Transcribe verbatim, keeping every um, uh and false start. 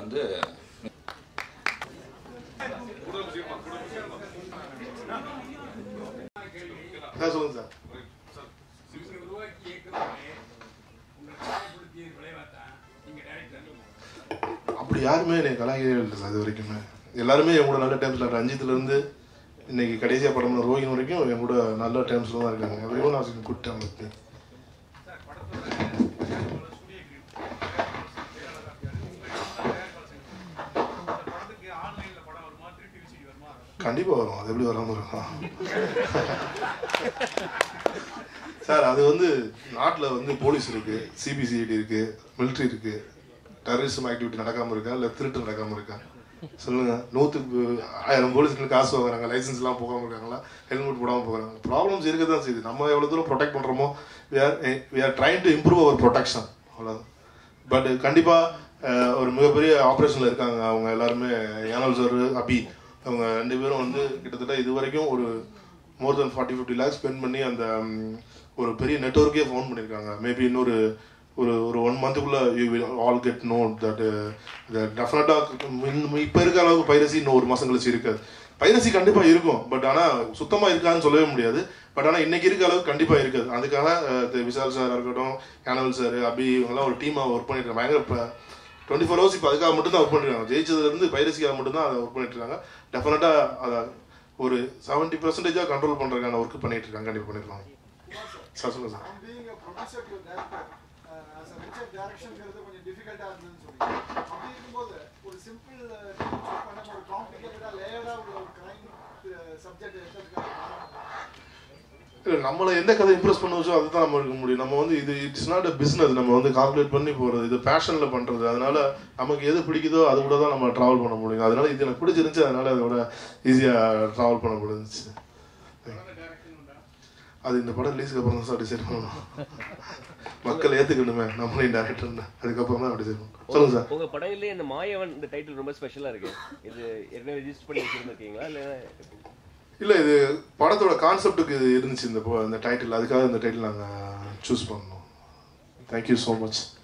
வந்து சொல்லுங்க சார். அப்படி யாருமே என்னை கலாய்க்கவே இல்லை சார். இது வரைக்குமே எல்லாருமே என் கூட நல்ல டைம்ஸில் ரஞ்சித்லேருந்து இன்னைக்கு கடைசியாக படம் ரோஹின் வரைக்கும் என் கூட நல்ல டைம்ஸில் தான் இருக்காங்க. எவ்வளோ நான் குட் டைம் இருக்கு. கண்டிப்பாக வரும். அது எப்படி வராமல் இருக்கும் சார்? அது வந்து நாட்டில் வந்து போலீஸ் இருக்குது, சிபிசிஐடி இருக்குது, மிலிட்ரி இருக்குது. டெரரிசம் ஆக்டிவிட்டி நடக்காமல் இருக்கா இல்லை திருட்டு நடக்காமல் இருக்கா சொல்லுங்கள்? நூற்றுக்கு ஆயிரம் போலீஸ்க்கு காசு வாங்குறாங்க, லைசன்ஸ்லாம் போகாமல் இருக்காங்களா, ஹெல்மெட் போடாமல் போகிறாங்க. ப்ராப்ளம்ஸ் இருக்க தான் செய்யுது. நம்ம எவ்வளோ தூரம் ப்ரொடெக்ட் பண்ணுறோமோ we are we are trying to improve our protection, அவ்வளோதான். பட் கண்டிப்பாக ஒரு மிகப்பெரிய ஆப்ரேஷனில் இருக்காங்க அவங்க எல்லாருமே. யானல் சார், அபி, அவங்க ரெண்டு பேரும் வந்து கிட்டத்தட்ட இது வரைக்கும் ஒரு more than forty fifty lakhs spend பண்ணி அந்த ஒரு பெரிய நெட்வொர்க்கே ஃபவுண்ட் பண்ணியிருக்காங்க. மேபி இன்னொரு ஒரு ஒரு ஒன் மந்த்துக்குள்ளே you will all get note that டெஃபினட்டாக இப்போ இருக்க அளவுக்கு பைரசி இன்னும் ஒரு மாதம் கழிச்சு இருக்காது. பைரசி கண்டிப்பாக இருக்கும், பட் ஆனால் சுத்தமாக இருக்காதுன்னு சொல்லவே முடியாது. பட் ஆனால் இன்னைக்கு இருக்க அளவுக்கு கண்டிப்பாக இருக்காது. அதுக்காக விஷால் சார் இருக்கட்டும், யானல் சார், அபி, இவங்கெல்லாம் ஒரு டீமாக ஒர்க் பண்ணிட்டு இருக்காங்க. பயங்கர இப்போ டுவெண்ட்டி ஃபோர் ஹவர்ஸ் இப்போ அதுக்காக மட்டும்தான் ஒர்க் பண்ணிருக்காங்க. ஜெயிச்சதுலேருந்து பைரசிக்காக மட்டும்தான் அதை ஒர்க் பண்ணிட்டு இருக்காங்க. டெஃபினட்டாக அதை ஒரு செவன்ட்டி பர்சன்டேஜாக கண்ட்ரோல் பண்ணுறதுக்கான ஒர்க் பண்ணிட்டு இருக்காங்க. கண்டிப்பாக பண்ணிருக்காங்க சார். சொல்லுங்கள் சார். இல்லை, நம்மளை எந்த கதை இம்ப்ரெஸ் பண்ண வச்சோ அதுதான் நம்ம இருக்க முடியும். நம்ம வந்து இது இட்ஸ் நாட் அ பிஸ்னஸ். நம்ம வந்து கால்குலேட் பண்ணி போகிறது, இது பேஷனில் பண்ணுறது. அதனால நமக்கு எது பிடிக்குதோ அது கூட தான் நம்ம ட்ராவல் பண்ண முடியும். அதனால இது எனக்கு பிடிச்சிருந்துச்சு, அதனால அதோட ஈஸியாக ட்ராவல் பண்ண முடிஞ்சிச்சு. அது இந்த படம் ரிலீஸுக்கு அப்புறம் தான் சார் டிசைட் பண்ணணும். மக்கள் ஏற்றுக்கணுமே நம்மளையும் டேரக்டர்னு, அதுக்கப்புறம் தான் டிசைட் பண்ணணும். சொல்லுங்கள் சார். உங்கள் படையிலே இந்த மாயவன் இந்த டைட்டில் ரொம்ப ஸ்பெஷலாக இருக்கு. இது ஏற்கனவே ரெஜிஸ்டர் பண்ணி வச்சுருந்துருக்கீங்களா இல்லை? இல்லை, இது படத்தோட கான்செப்டுக்கு இருந்துச்சு இந்த இந்த டைட்டில். அதுக்காக இந்த டைட்டில் நாங்கள் சூஸ் பண்ணோம். Thank you so much.